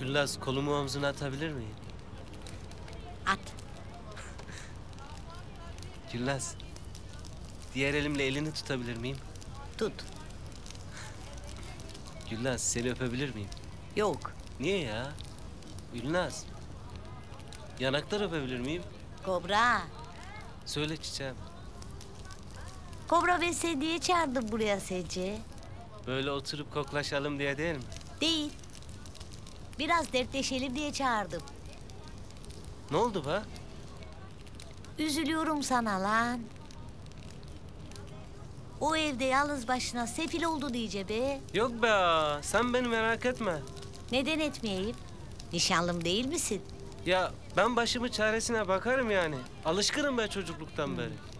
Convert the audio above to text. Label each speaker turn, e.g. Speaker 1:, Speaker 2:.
Speaker 1: Güllaz, kolumu omzuna atabilir miyim?
Speaker 2: At.
Speaker 1: Güllaz, diğer elimle elini tutabilir miyim?
Speaker 2: Tut.
Speaker 1: Güllaz, seni öpebilir miyim?
Speaker 2: Yok.
Speaker 1: Niye ya? Gülnaz, yanaklar öpebilir miyim?
Speaker 2: Kobra.
Speaker 1: Söyle çiçeğim.
Speaker 2: Kobra ben seni niye çağırdım buraya sence?
Speaker 1: Böyle oturup koklaşalım diye değil mi?
Speaker 2: Değil. Biraz dertleşelim diye çağırdım.
Speaker 1: Ne oldu be?
Speaker 2: Üzülüyorum sana lan. O evde yalnız başına sefil oldu diyece be.
Speaker 1: Yok be ağa, sen beni merak etme.
Speaker 2: Neden etmeyeyim? Nişanlım değil misin?
Speaker 1: Ya ben başımın çaresine bakarım yani. Alışkınım ben çocukluktan beri.